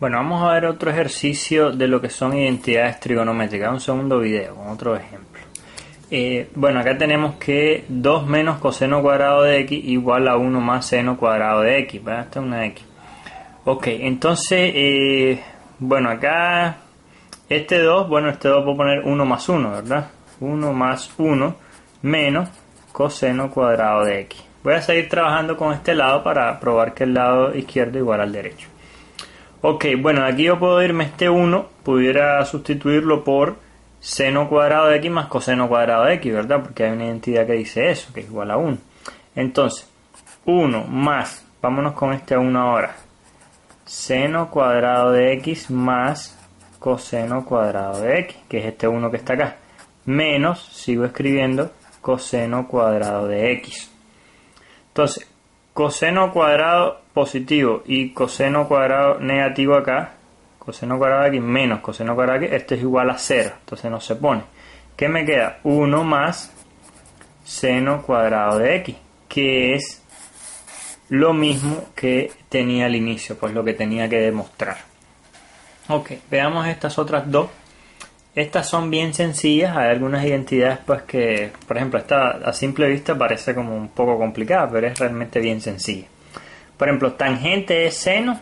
Bueno, vamos a ver otro ejercicio de lo que son identidades trigonométricas. Un segundo video con otro ejemplo. Bueno, acá tenemos que 2 menos coseno cuadrado de x igual a 1 más seno cuadrado de x. ¿Verdad? Esta es una x. Ok, entonces, bueno, acá este 2 puedo poner 1 más 1, ¿verdad? 1 más 1 menos coseno cuadrado de x. Voy a seguir trabajando con este lado para probar que el lado izquierdo es igual al derecho. Ok, bueno, aquí yo puedo irme este 1, pudiera sustituirlo por seno cuadrado de x más coseno cuadrado de x, ¿verdad? Porque hay una identidad que dice eso, que es igual a 1. Entonces, 1 más, vámonos con este 1 ahora, seno cuadrado de x más coseno cuadrado de x, que es este 1 que está acá, menos, sigo escribiendo, coseno cuadrado de x. Entonces, coseno cuadrado positivo y coseno cuadrado negativo acá, coseno cuadrado de x menos coseno cuadrado de x, esto es igual a 0, entonces no se pone. ¿Qué me queda? 1 más seno cuadrado de x, que es lo mismo que tenía al inicio, pues lo que tenía que demostrar. Ok, veamos estas otras dos. Estas son bien sencillas, hay algunas identidades pues que, por ejemplo, esta a simple vista parece como un poco complicada, pero es realmente bien sencilla. Por ejemplo, tangente es seno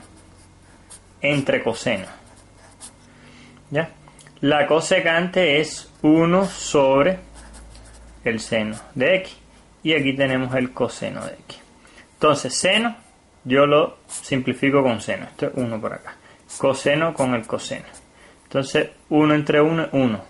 entre coseno. ¿Ya? La cosecante es 1 sobre el seno de x. Y aquí tenemos el coseno de x. Entonces, seno, yo lo simplifico con seno. Esto es 1 por acá. Coseno con el coseno. Entonces, 1 entre 1 es 1.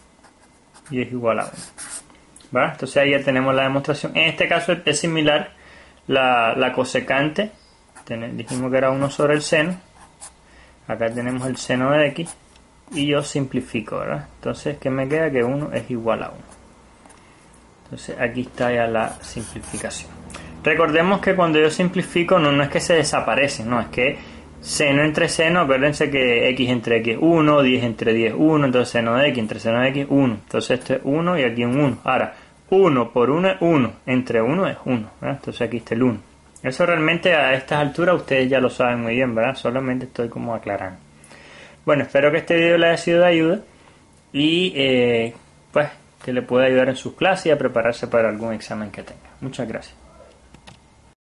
Y es igual a 1. ¿Va? Entonces, ahí ya tenemos la demostración. En este caso es similar. La cosecante, dijimos que era 1 sobre el seno. Acá tenemos el seno de x. Y yo simplifico, ¿verdad? Entonces, ¿qué me queda? Que 1 es igual a 1. Entonces, aquí está ya la simplificación. Recordemos que cuando yo simplifico, no es que se desaparecen, no, es que seno entre seno, acuérdense que x entre x es 1, 10 entre 10 es 1, entonces seno de x entre seno de x es 1. Entonces esto es 1 y aquí un 1. Ahora, 1 por 1 es 1, entre 1 es 1, ¿verdad? Entonces aquí está el 1. Eso realmente a estas alturas ustedes ya lo saben muy bien, ¿verdad? Solamente estoy como aclarando. Bueno, espero que este video les haya sido de ayuda y pues que le pueda ayudar en sus clases y a prepararse para algún examen que tenga. Muchas gracias.